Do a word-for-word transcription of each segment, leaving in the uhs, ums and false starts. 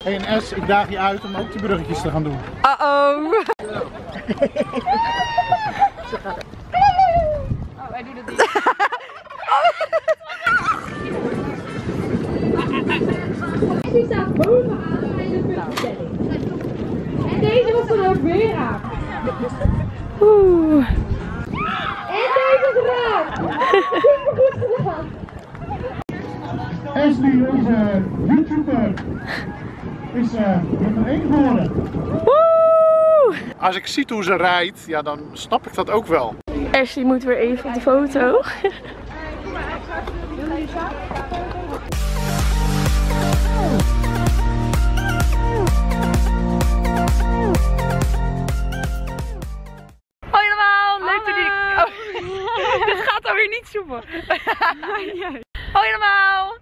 Hey, en S, ik daag je uit om ook die bruggetjes te gaan doen. Uh-oh. Oh, hij doet het niet. Die staat bovenaan bij de puntstelling. En deze was er ook weer aan. Oeh. En deze is raar. Super goed gedaan. Ashley, onze YouTuber, is uh, nummer één geworden. Woe! Als ik zie hoe ze rijdt, ja, dan snap ik dat ook wel. Ashley moet weer even op de foto. Hoi allemaal, leuk dat ik... Oh, dit gaat alweer niet soepel. Hoi allemaal.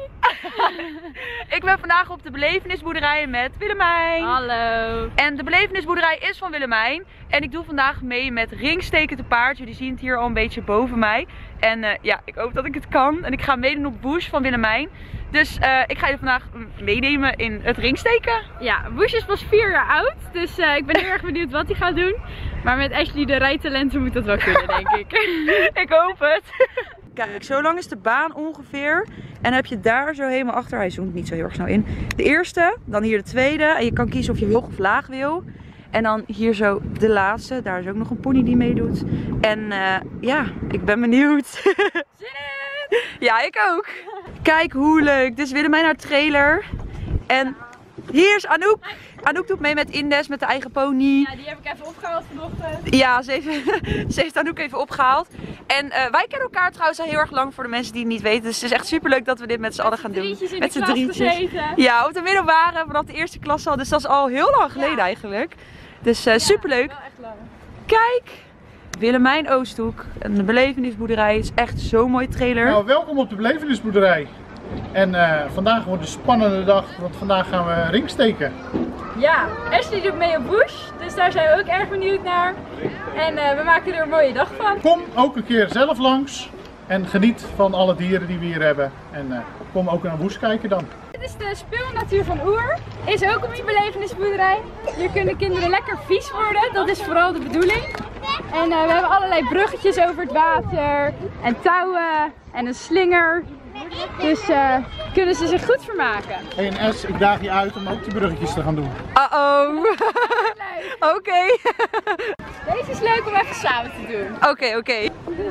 Ik ben vandaag op de belevenisboerderij met Willemijn. Hallo. En de belevenisboerderij is van Willemijn. En ik doe vandaag mee met ringsteken te paard. Jullie zien het hier al een beetje boven mij. En uh, ja, ik hoop dat ik het kan. En ik ga meedoen op Bush van Willemijn. Dus uh, ik ga je vandaag meenemen in het ringsteken. Ja, Bush is pas vier jaar oud. Dus uh, ik ben heel erg benieuwd wat hij gaat doen. Maar met Ashley de rijtalenten moet dat wel kunnen, denk ik. Ik hoop het. Kijk, zo lang is de baan ongeveer. En dan heb je daar zo helemaal achter. Hij zoomt niet zo heel erg snel in. De eerste, dan hier de tweede. En je kan kiezen of je hoog of laag wil. En dan hier zo de laatste. Daar is ook nog een pony die meedoet. En uh, ja, ik ben benieuwd. Zin in! Ja, ik ook. Kijk hoe leuk. Dit is Willemijn haar trailer. En hier is Anouk. Anouk doet mee met Indes, met de eigen pony. Ja, die heb ik even opgehaald vanochtend. Ja, ze heeft, ze heeft Anouk even opgehaald. En uh, wij kennen elkaar trouwens al heel erg lang voor de mensen die het niet weten. Dus het is echt super leuk dat we dit met z'n allen gaan doen. Met z'n drietjes. Ja, op de middelbare vanaf de eerste klas al. Dus dat is al heel lang geleden ja. eigenlijk. Dus uh, super leuk. Ja, echt lang. Kijk, Willemijn Oosthoek. En de belevenisboerderij is echt zo'n mooie trailer. Nou, welkom op de belevenisboerderij. En uh, vandaag wordt een spannende dag, want vandaag gaan we ringsteken. Ja, Ashley doet mee op Bush, dus daar zijn we ook erg benieuwd naar. En uh, we maken er een mooie dag van. Kom ook een keer zelf langs en geniet van alle dieren die we hier hebben. En uh, kom ook naar Bush kijken dan. Dit is de speelnatuur van Oer. Is ook op die belevenisboerderij. Hier kunnen kinderen lekker vies worden, dat is vooral de bedoeling. En uh, we hebben allerlei bruggetjes over het water en touwen en een slinger. Dus uh, kunnen ze zich goed vermaken. Hey, en S, ik daag je uit om ook die bruggetjes te gaan doen. Uh-oh. Oké. Okay. Deze is leuk om even samen te doen. Oké, okay, oké. Okay.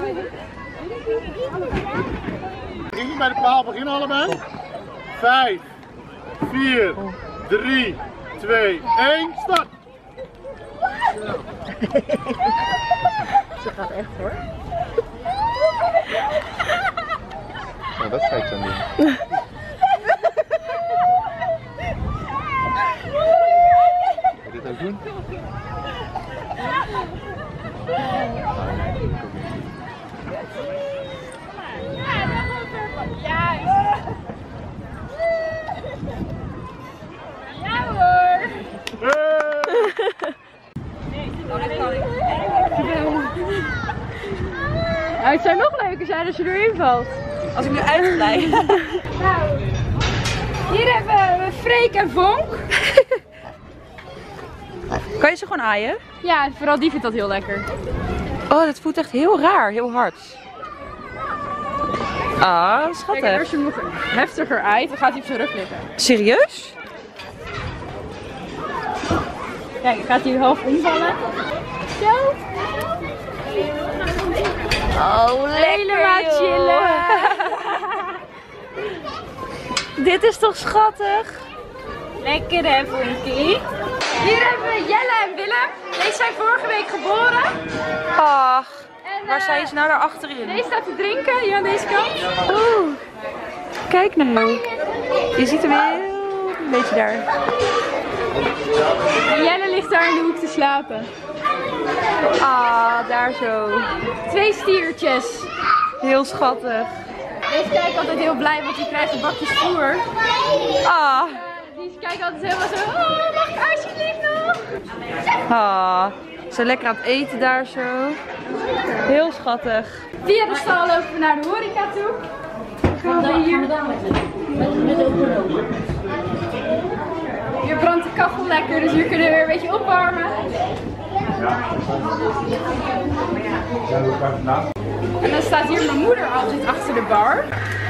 Begin je bij de paal, beginnen allebei. Vijf, vier, drie, twee, één, start! Ze gaat echt hoor. Nou, dat ga ik dan doen. Wil je dit ook doen? Ja hoor! Nou, het zou nog leuker zijn als je erin valt. Als ik nu uitglij. Nou, hier hebben we Freek en Vonk. Kan je ze gewoon aaien? Ja, vooral die vindt dat heel lekker. Oh, dat voelt echt heel raar, heel hard. Ah, schattig. Kijk, als je hem nog heftiger aait, dan gaat hij op zijn rug liggen. Serieus? Kijk, dan gaat hij half omvallen. Zo. Oh, Helemaal chillen. Dit is toch schattig? Lekker hè, Vonkie. Hier hebben we Jelle en Willem. Deze zijn vorige week geboren. Ach, En, waar uh, zijn ze nou daar achterin? Deze staat te drinken, hier aan deze kant. Oeh, kijk nou. Je ziet hem heel een beetje daar. En Jelle ligt daar in de hoek te slapen. Ah, daar zo. Twee stiertjes. Heel schattig. Deze kijken altijd heel blij, want die krijgen bakjes voer. Ah. Die kijken altijd helemaal zo, oh, mag ik alsjeblieft nog? Ah. Zo lekker aan het eten daar zo. Heel schattig. Via de stal lopen we naar de horeca toe. Dan gaan we hier. Hier brandt de kachel lekker, dus hier kunnen we weer een beetje opwarmen. En dan staat hier mijn moeder altijd achter de bar.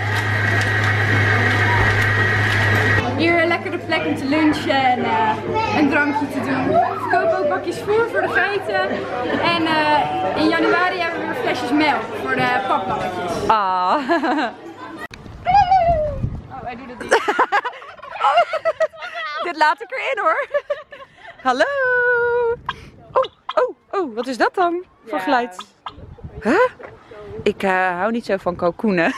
Hier een lekkere plek om te lunchen en uh, een drankje te doen. We verkopen ook bakjes voer voor de geiten. En uh, in januari hebben we weer flesjes melk voor de paplammetjes. Ah. Oh, hij doet het niet. Dit laat ik erin hoor. Hallo. Oh, oh, oh, wat is dat dan voor Ja. geluid? Huh? Ik uh, hou niet zo van kalkoenen.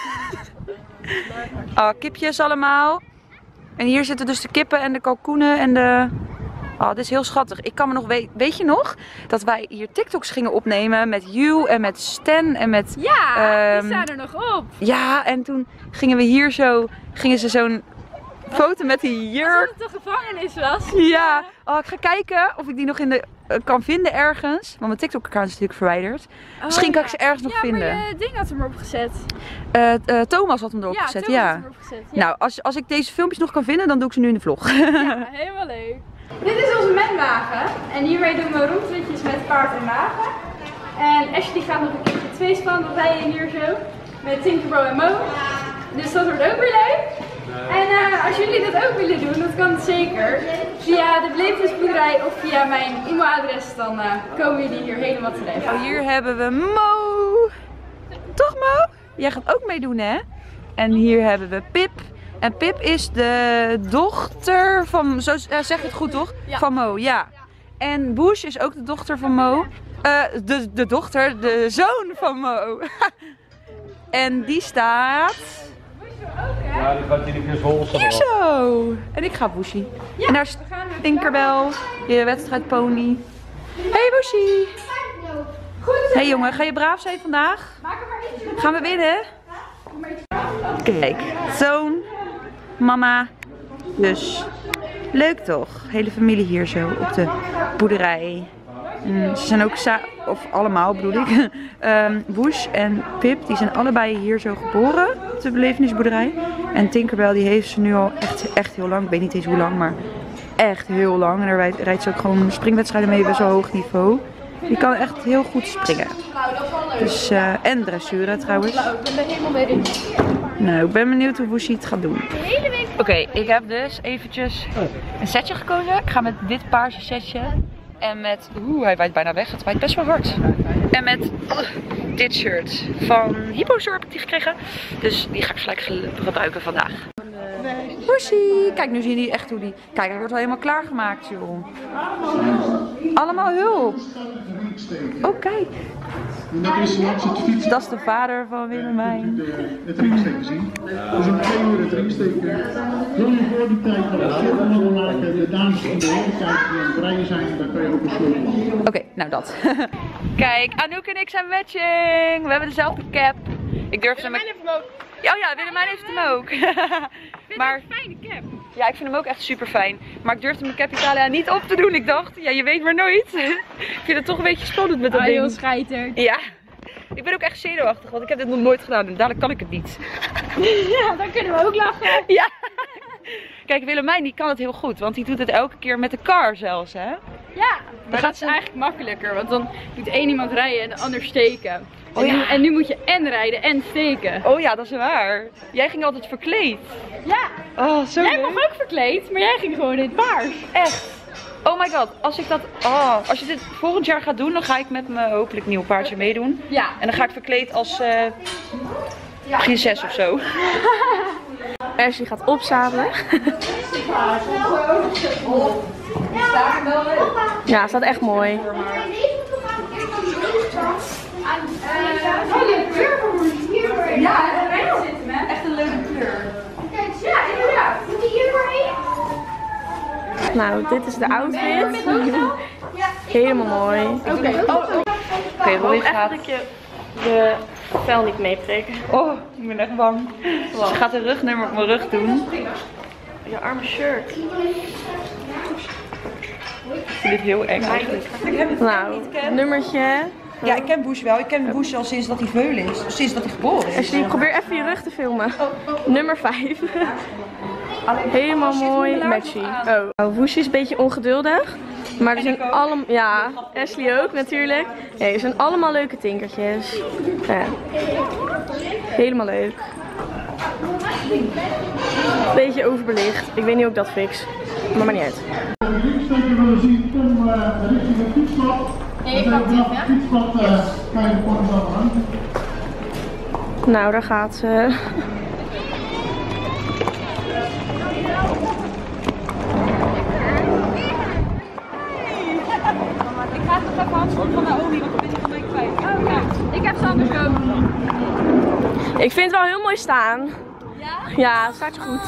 Oh, kipjes allemaal. En hier zitten dus de kippen en de kalkoenen en de... Oh, dit is heel schattig. Ik kan me nog we weet je nog dat wij hier TikToks gingen opnemen met Hugh en met Stan en met... Ja, um, die staan er nog op. Ja, en toen gingen we hier zo, gingen ze zo'n foto met die jurk. Alsof het een gevangenis was. Ja, oh, ik ga kijken of ik die nog in de uh, kan vinden ergens. Want mijn TikTok-account is natuurlijk verwijderd. Oh, Misschien kan ja. ik ze ergens nog ja, vinden. Ja, maar je ding had hem erop gezet. Uh, uh, Thomas had hem erop Ja, gezet, Thomas ja. had hem erop gezet. Ja. Nou, als, als ik deze filmpjes nog kan vinden, dan doe ik ze nu in de vlog. Ja, helemaal leuk. Dit is onze menwagen. En hiermee doen we rondritjes met paard en wagen. En Ashley gaat nog een keertje twee span rijden hier zo. Met Tinkerbell en Mo. Dus dat wordt ook weer leuk. En uh, als jullie dat ook willen doen, dat kan zeker. Via de belevenisboerderij of via mijn e-mailadres, dan uh, komen jullie hier helemaal terecht. Oh, hier hebben we Mo. Toch Mo? Jij gaat ook meedoen hè? En hier hebben we Pip. En Pip is de dochter van, zo uh, zeg je het goed toch? Ja. Van Mo, ja. En Bush is ook de dochter van Mo. Uh, de, de dochter, de zoon van Mo. En die staat... Ja, die gaat hier vol. Hier zo. En ik ga Bushie. Ja, en daar is we gaan weer Tinkerbell, je wedstrijdpony. Hey Bushie. Goed. Hey jongen, ga je braaf zijn vandaag? Maak er maar eentje. Gaan we winnen? Kijk, zoon, mama, dus leuk toch? Hele familie hier zo op de boerderij. Mm, ze zijn ook, sa of allemaal bedoel ik, um, Bush en Pip, die zijn allebei hier zo geboren op de belevenisboerderij. En Tinkerbell die heeft ze nu al echt, echt heel lang, ik weet niet eens hoe lang, maar echt heel lang. En daar rijdt, rijdt ze ook gewoon springwedstrijden mee bij zo'n hoog niveau. Die kan echt heel goed springen. Dus, uh, en dressuren trouwens. Nou, ik ben er helemaal mee in. Nou, ik ben benieuwd hoe Bushie het gaat doen. Oké, okay, ik heb dus eventjes een setje gekozen. Ik ga met dit paarse setje. En met, oeh, hij waait bijna weg. Het waait best wel hard. En met uh, dit shirt van Hypostore heb ik die gekregen. Dus die ga ik gelijk gebruiken vandaag. Bushie! Kijk, nu zie je echt hoe die... Kijk, hij wordt al helemaal klaargemaakt, joh. Allemaal hulp. Oh, kijk. Dat is langs het fietsen. Dat is de vader van Willemijn. Het ringsteken zien. Dus om twee uur het ringsteken. Wil je voor die tijd wat het filmen maken, de dames van de hele tijd die aan het rijden zijn, dan kan je ook een sleutel. Oké, okay, nou dat. Kijk, Anouk en ik zijn matching. We hebben dezelfde cap. Ik durf hem ook. Oh ja, Willemijn heeft hem ook. Maar Een fijne cap. ja, ik vind hem ook echt super fijn. Maar ik durfde mijn Cap Italia niet op te doen. Ik dacht, ja, je weet maar nooit. Ik vind het toch een beetje spannend met dat Ah, ding. heel scheiter. Ja. Ik ben ook echt zenuwachtig, want ik heb dit nog nooit gedaan en dadelijk kan ik het niet. Ja, dan kunnen we ook lachen. Ja. Kijk, Willemijn die kan het heel goed, want die doet het elke keer met de car zelfs, hè? Ja, maar gaat dat is ze- eigenlijk makkelijker, want dan moet één iemand rijden en de ander steken. Oh en, ja. nu, en nu moet je en rijden en steken. Oh ja, dat is waar. Jij ging altijd verkleed. Ja, Oh, zo jij leuk. mag ook verkleed, maar jij ging gewoon in het paars. Echt. Oh my god, als ik dat, oh, als je dit volgend jaar gaat doen, dan ga ik met mijn hopelijk nieuw paardje meedoen. Ja. En dan ga ik verkleed als uh, prinses of zo. Ashley gaat opzadelen. Ja, staat echt mooi. Ja, erin zitten, hè? Echt een leuke kleur. Ja, inderdaad. Moet je hier doorheen? Nou, dit is de outfit. Helemaal mooi. Oké, Oké. Oké, okay, Roy echt gaat. dat je de vel niet meeprikken. Oh, ik ben echt bang. Ze gaat een rugnummer op mijn rug doen. Je arme shirt. Ik vind dit heel eng eigenlijk. Ik heb het Nou, niet ken. nummertje. Ja, ik ken Bush wel. Ik ken Bush al sinds dat hij veulen is. Sinds dat hij geboren is. Ashley, probeer even je rug te filmen. Nummer vijf. Helemaal mooi matchy. Oh, nou, Woesje is een beetje ongeduldig. Maar er zijn allemaal, ja, Ashley ook natuurlijk. Nee, er zijn allemaal leuke tinkertjes. Ja. Helemaal leuk. Beetje overbelicht. Ik weet niet hoe ik dat fix. Maar maar niet uit. Als je linksteker willen zien, kom uh, richting het fietspad. Nee, ik pak dit, het fietspad uh, kan je de vorm wel aan. Nou, daar gaat ze. Ik ga het nog even handschoen van Naomi, want ik ben van mijn kwijt. Oh ja, Ik heb ze anders ook. Ik vind het wel heel mooi staan. Ja? Ja, het staat je goed.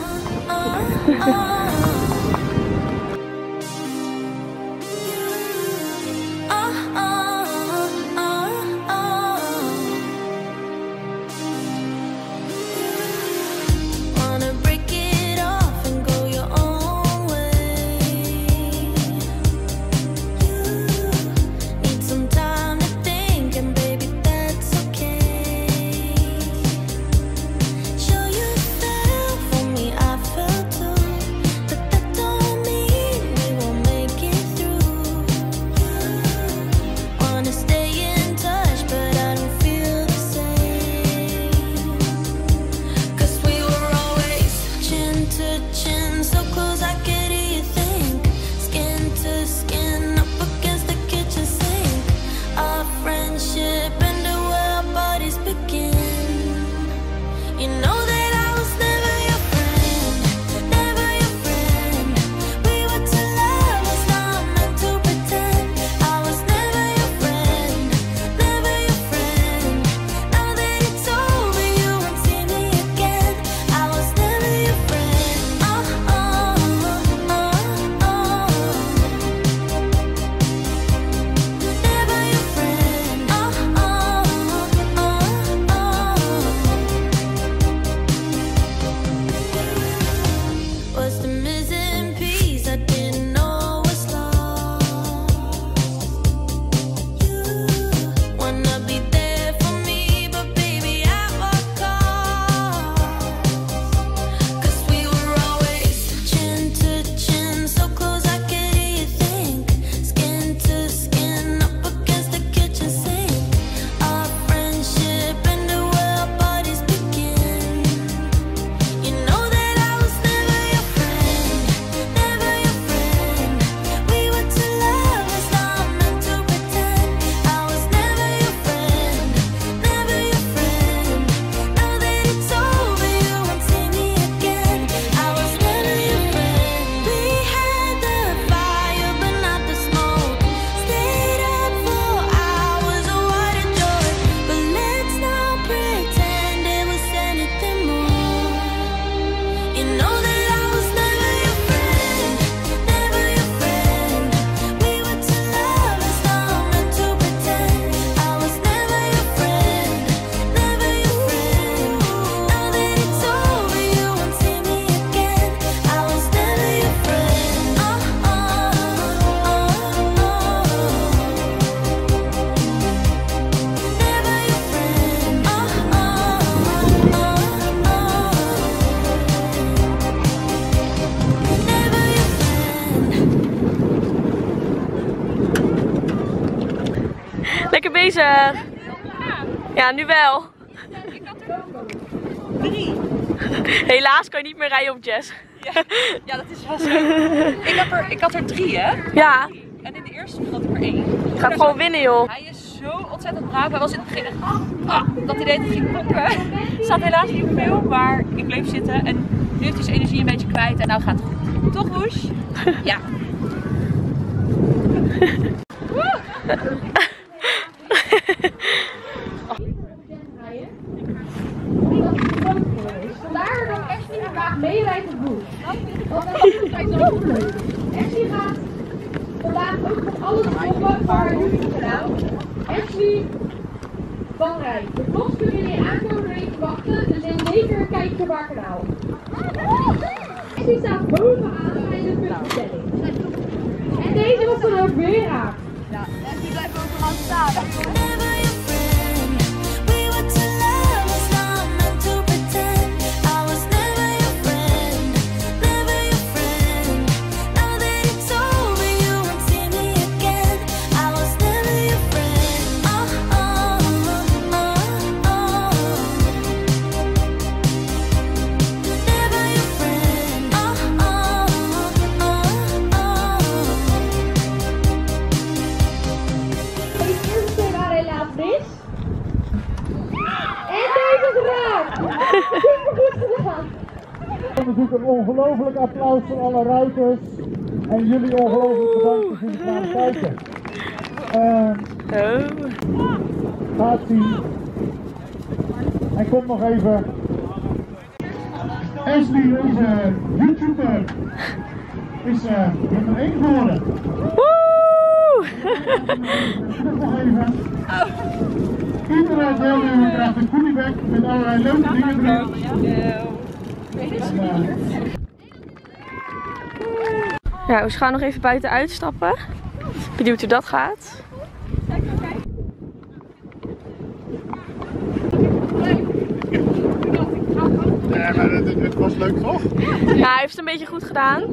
Lekker bezig. Ja, nu wel. Drie. Helaas kan je niet meer rijden op Jess. Ja, ja, dat is wel zo. Ik had er, ik had er drie, hè? Ja. En in de eerste had ik er één. Gaat gewoon winnen, joh. Hij is zo ontzettend braaf. Hij was in het begin echt, ah, dat hij deed dat ging pokken. Er staat helaas niet veel, maar ik bleef zitten. En nu heeft hij zijn energie een beetje kwijt en nou gaat het goed. Toch, Woes? Ja. Vandaar dat Ashley vandaag meerijdt op Woes. Want dat is zo leuk. Ashley gaat vandaag ook nog alles volgen voor haar YouTube kanaal. Ashley van Rijn. De vlogs kunnen jullie aankomen even wachten, dus neem zeker een kijkje op haar kanaal. Ashley staat bovenaan bij de puntentelling. En deze was dan ook weer raak. Ja, en die blijft overal staan. ongelooflijk applaus voor alle ruiters. En jullie ongelooflijk bedankt voor jullie gaan kijken. Uh, Oh. Gaat zien. En komt nog even. Ashley, onze YouTuber, is uh, nummer één geworden. Woe! Nog even. Iedere deelnemer krijgt een goodiebag met allerlei leuke dingen erin. Ja, we gaan nog even buiten uitstappen. Benieuwd hoe dat gaat. Ja, maar het, het was leuk toch? Ja, hij heeft het een beetje goed gedaan.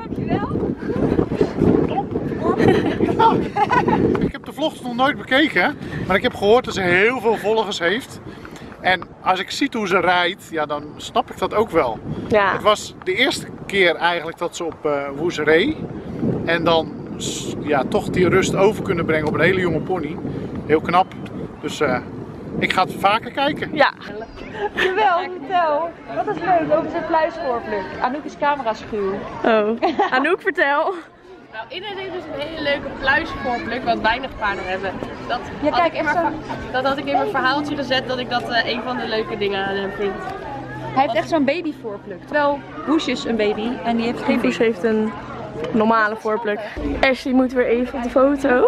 Ik heb de vlogs nog nooit bekeken, maar ik heb gehoord dat ze heel veel volgers heeft. En als ik zie hoe ze rijdt, ja, dan snap ik dat ook wel. Ja. Het was de eerste keer eigenlijk dat ze op uh, Woes reed. En dan ja, toch die rust over kunnen brengen op een hele jonge pony. Heel knap. Dus uh, ik ga het vaker kijken. Ja. Jawel, vertel. Wat is leuk over zijn fluisvoorpluk. Anouk is camera schuw. Oh. Anouk, vertel. Nou, iedereen heeft dus een hele leuke pluisvoorpluk, wat weinig paarden hebben. Dat, Ja, had kijk, ik in mijn, dat had ik in mijn verhaaltje gezet, dat ik dat uh, een van de leuke dingen aan hem vind. Hij heeft echt zo'n babyvoorpluk. Terwijl Woes is een baby en die heeft geen Woes baby. heeft een normale voorpluk. Ashley moet weer even op de foto.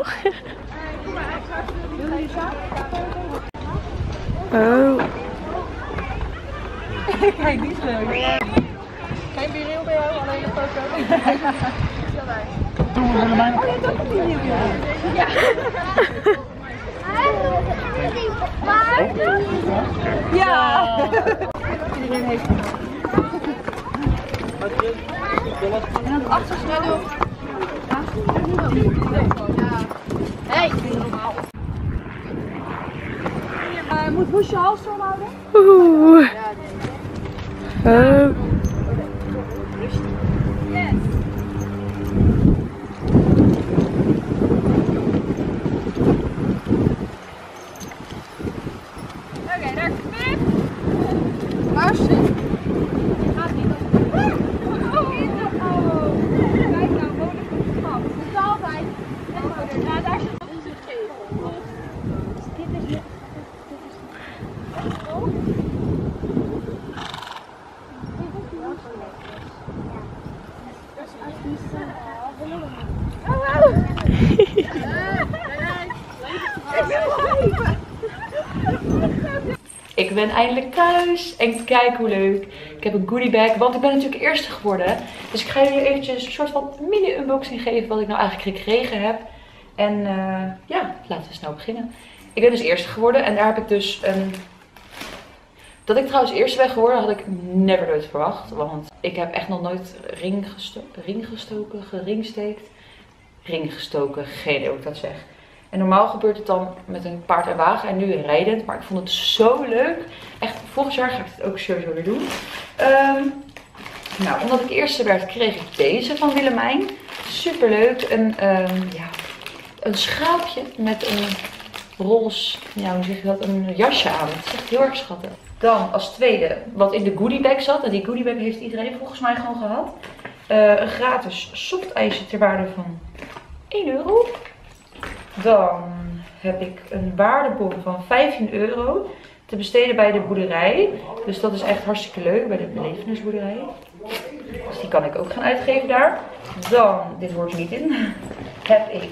Oh. Kijk, die is leuk. Geen bireel bij jou, alleen een foto. Doen we Willemijn nog? Ja. Iedereen heeft Hey! Uh, moet Woes je hals omhouden? Oeh. Oh. Oké, daar is Pip. Waar is ze? Gaat niet. Oh, kijk nou, wonen goed geschap. Dat is altijd. Ja, daar zit het in gegeven. Dit is niet. Ik ben eindelijk thuis en kijk hoe leuk. Ik heb een goodiebag, want ik ben natuurlijk eerste geworden. Dus ik ga jullie eventjes een soort van mini-unboxing geven wat ik nou eigenlijk gekregen heb. En uh, ja, laten we snel beginnen. Ik ben dus eerste geworden en daar heb ik dus een... Dat ik trouwens eerste ben geworden had ik never nooit verwacht. Want ik heb echt nog nooit ring, gesto ring gestoken, geringsteekt. Ring gestoken, geen idee hoe ik dat zeg. En normaal gebeurt het dan met een paard en wagen en nu rijdend. Maar ik vond het zo leuk. Echt, volgend jaar ga ik het ook sowieso weer doen. Um, nou, omdat ik eerste werd, kreeg ik deze van Willemijn. Super leuk. Een, um, ja, een schaapje met een roze, ja, hoe zeg je dat, een jasje aan. Het is echt heel erg schattig. Dan als tweede, wat in de goodiebag zat. En die goodiebag heeft iedereen volgens mij gewoon gehad. Uh, een gratis softijsje ter waarde van één euro. Dan heb ik een waardebon van vijftien euro te besteden bij de boerderij. Dus dat is echt hartstikke leuk, bij de belevenisboerderij. Dus die kan ik ook gaan uitgeven daar. Dan, dit hoort er niet in, heb ik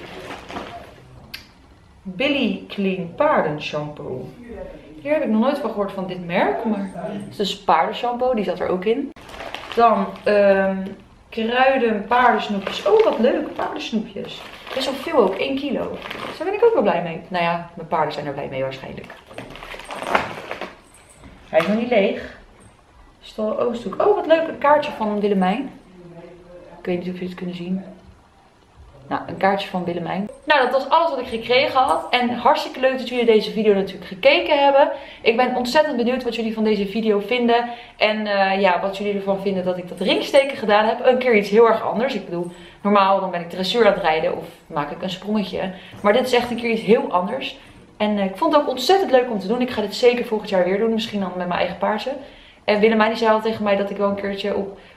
Billy Clean paardenshampoo. Hier heb ik nog nooit van gehoord van dit merk, maar het is dus paardenshampoo, die zat er ook in. Dan um, kruiden paardensnoepjes. Oh, wat leuk, paardensnoepjes. Best wel veel ook, één kilo. Dus daar ben ik ook wel blij mee. Nou ja, mijn paarden zijn er blij mee waarschijnlijk. Hij is nog niet leeg. Stal Oosthoek. Oh, wat leuk, een kaartje van Willemijn. Ik weet niet of jullie het kunnen zien. Nou, een kaartje van Willemijn. Nou, dat was alles wat ik gekregen had. En hartstikke leuk dat jullie deze video natuurlijk gekeken hebben. Ik ben ontzettend benieuwd wat jullie van deze video vinden. En uh, ja, wat jullie ervan vinden dat ik dat ringsteken gedaan heb. Een keer iets heel erg anders. Ik bedoel, normaal dan ben ik dressuur aan het rijden of maak ik een sprongetje. Maar dit is echt een keer iets heel anders. En uh, ik vond het ook ontzettend leuk om te doen. Ik ga dit zeker volgend jaar weer doen. Misschien dan met mijn eigen paardje. En Willemijn die zei al tegen mij dat ik wel een keertje op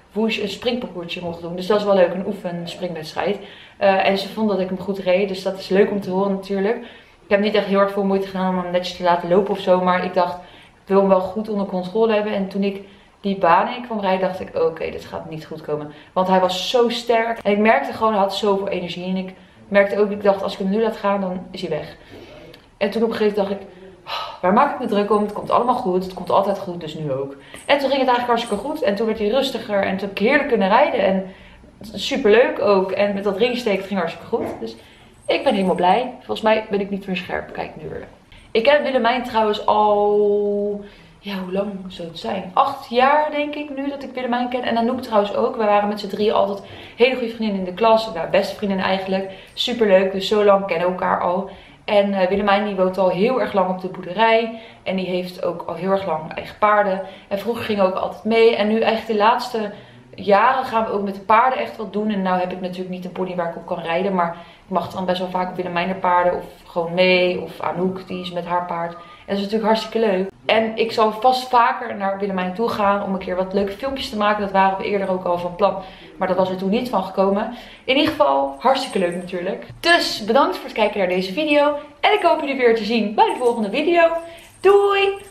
Woesh een springparcoursje mocht doen. Dus dat is wel leuk, een oefenspringwedstrijd. Uh, en ze vond dat ik hem goed reed, dus dat is leuk om te horen natuurlijk. Ik heb niet echt heel erg veel moeite gedaan om hem netjes te laten lopen of zo, maar ik dacht, ik wil hem wel goed onder controle hebben. En toen ik die baan in kwam rijden, dacht ik, oké, okay, dit gaat niet goed komen. Want hij was zo sterk en ik merkte gewoon, hij had zoveel energie. En ik merkte ook, ik dacht, als ik hem nu laat gaan, dan is hij weg. En toen op een gegeven moment dacht ik, oh, waar maak ik me druk om? Het komt allemaal goed, het komt altijd goed, dus nu ook. En toen ging het eigenlijk hartstikke goed en toen werd hij rustiger en toen heb ik heerlijk kunnen rijden. En super leuk ook. En met dat ringsteken ging hartstikke goed. Dus ik ben helemaal blij. Volgens mij ben ik niet meer scherp. Kijk nu weer. Ik ken Willemijn trouwens al... Ja, hoe lang zou het zijn? Acht jaar denk ik nu dat ik Willemijn ken. En Anouk trouwens ook. We waren met z'n drieën altijd hele goede vriendinnen in de klas. We waren beste vriendinnen eigenlijk. Super leuk. Dus zo lang kennen we elkaar al. En uh, Willemijn die woont al heel erg lang op de boerderij. En die heeft ook al heel erg lang eigen paarden. En vroeger ging ook altijd mee. En nu eigenlijk de laatste jaren gaan we ook met de paarden echt wat doen. En nou heb ik natuurlijk niet een pony waar ik op kan rijden. Maar ik mag dan best wel vaak op Willemijn paarden. Of gewoon mee. Of Anouk die is met haar paard. En dat is natuurlijk hartstikke leuk. En ik zal vast vaker naar Willemijn toe gaan om een keer wat leuke filmpjes te maken. Dat waren we eerder ook al van plan. Maar dat was er toen niet van gekomen. In ieder geval hartstikke leuk natuurlijk. Dus bedankt voor het kijken naar deze video. En ik hoop jullie weer te zien bij de volgende video. Doei!